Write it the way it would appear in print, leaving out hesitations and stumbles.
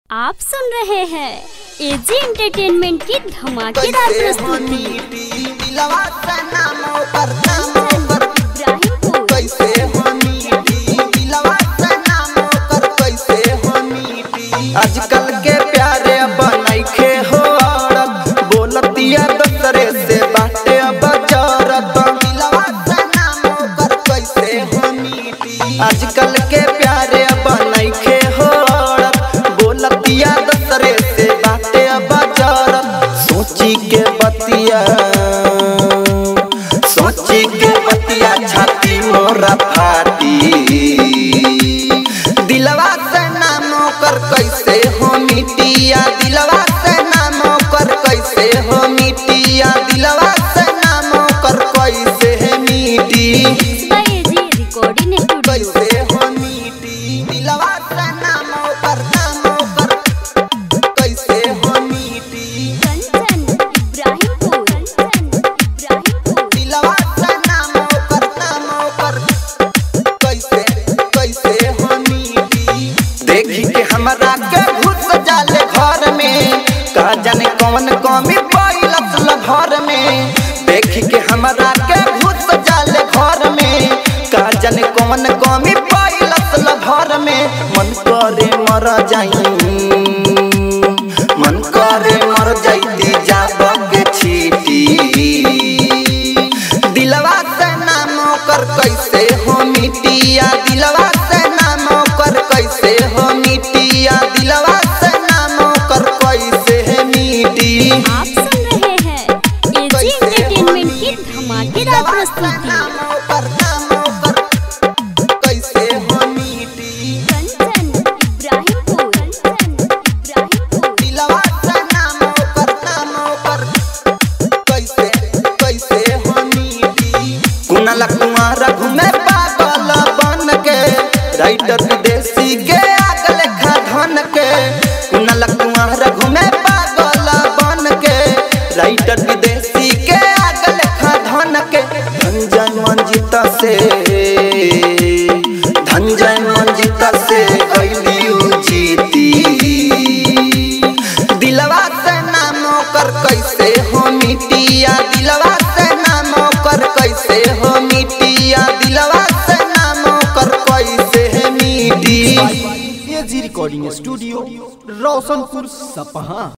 आप सुन रहे हैं एजी एंटरटेनमेंट की धमाकेदार प्रस्तुति। आजकल के प्यारे बनैखे हो औरत बोलतिया दूसरे से बाटे बजरत। आजकल के प्यारे बनैखे हो औरत बोलतिया दूसरे से बाटे बजरत। सोची के बतिया छाती मोरा फाटी। दिलवा से नाम कर कैसे हो मिटिया, दिलवा से नाम कर कैसे हो मिटिया, दिलवा से नाम कर कैसे है मिटी। कैसे हो मिटी दिलवा से नाम कर कैसे हो मिटी। दिलवा से नाम कर कैसे कैसे हो मिटी। देखी के हमरा के घुस जाले घर में, का जाने कौन कमी पैलस घर में। देखी के हमरा के घुस जाले घर में, का जाने कौन कमी पैलस घर में। मन करे मर जाई, मन करे मर जाती जाब के छीटी। दिलवा से नाम कर कैसे हो मिटिया, दिलवा से नाम कर कैसे हो मिटिया, दिलवा से नाम कर कैसे है मिटी। आप सुन रहे हैं एजी एंटरटेनमेंट की धमाकेदार प्रस्तुति। कैसे हो मिटी दिलवा से नाम कर कैसे कैसे हो मिटी। कुनाल कुंवारा घूमे पागल बन के, राइटर विदेशी के आग लेखा धन के। कुनाल कुंवारा घूमे पागल बन के, राइटर विदेशी के आग लेखा धन के। धनजय मंजिता से गइली जीती। दिलवा से नाम कर कैसे हो मिटिया, दिलवा से नाम कर कैसे हो मिटिया, दिलवा से नाम कर कैसे है मिटी। एजी रिकॉर्डिंग स्टूडियो रोशनपुर सपहा।